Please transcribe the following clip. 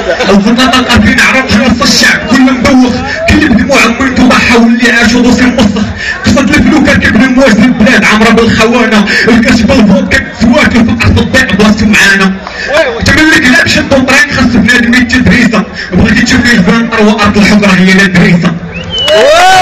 البطاطا القافلين عرب في وسط الشعب كله مدوخ كل دموع امي تضحى واللي عاشوا دوسي المسخ قصد الفلوكه كبر موازن البلاد عمره بالخونه الكاش بالفودكا سواك الفقر في الضيق بلاصتو معانا تملك لا بشد طريق خاص بنادم يتدريسه بغيتي تشوفني البنطر وارض الحجره هي الدريسه